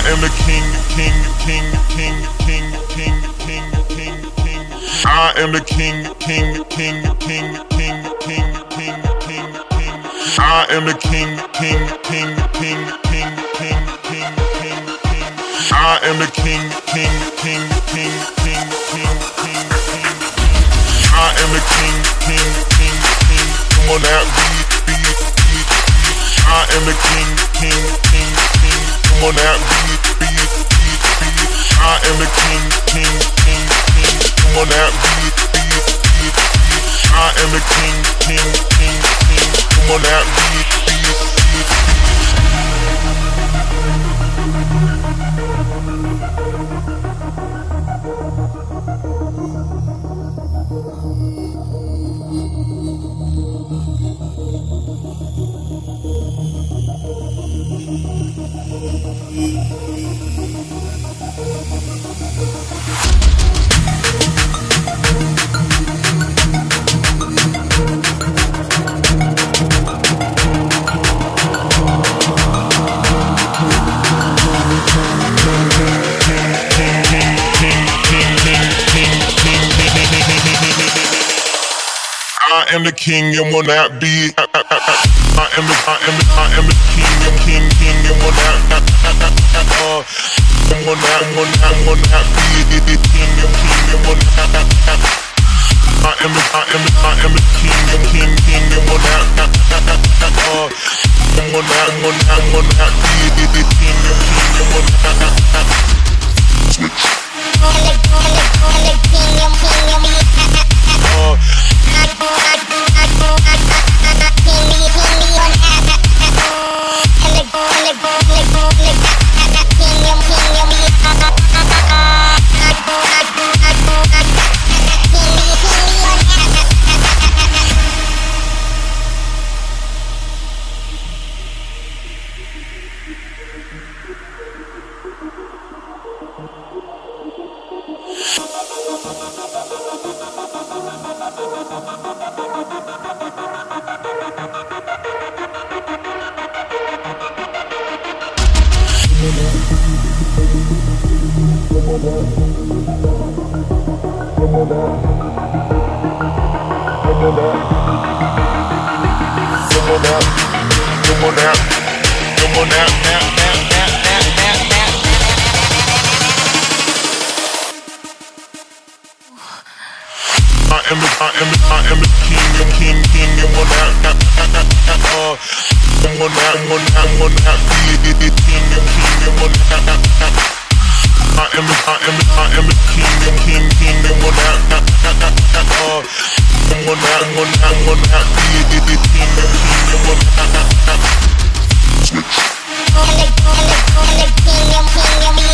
am the king, king, king, king, king, king, king, king, king. I am the king, king, king, king, king, king, king, king, king. I am the king, king, king, king, king, king, king, king, king. I am the king, king, king, king, king, king, king, king. I am the king, king, king, king. Come on that beat, beat, beat, beat. I am the king, king, king, king. Come on that beat, beat, beat, beat. I am the king, king, king, king. Come on that beat, beat, beat, beat. I am the king, king, king, king. Come on that beat, beat, beat, I am the king and on that beat. I am the king and king and on that. I'm on that beat. King and on that. I am the king and and on that. I'm on that beat. King and on that. Switch. I am the king and on that. I'm on that beat. King and on that. I am the king and on that. I'm on that beat. King and on that. Switch.